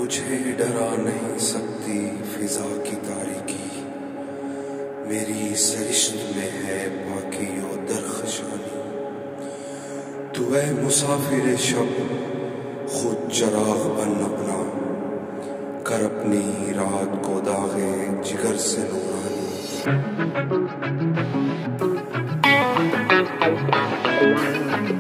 तुझे डरा नहीं सकती फिजा की तारीकी, मेरी सरिश्त में है बाकी और दरखशानी। तू है मुसाफिर शब खुद चराग बन अपना, कर अपनी रात को दागे जिगर से नूरानी।